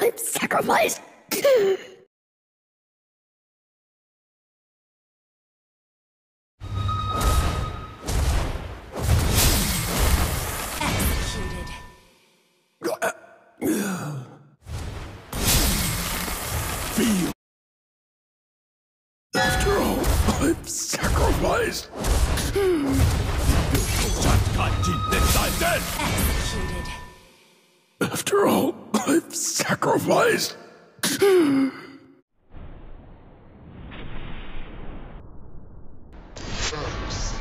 I've sacrificed. Executed. Feel. After all, I've sacrificed. Executed. After all, I've sacrificed. First.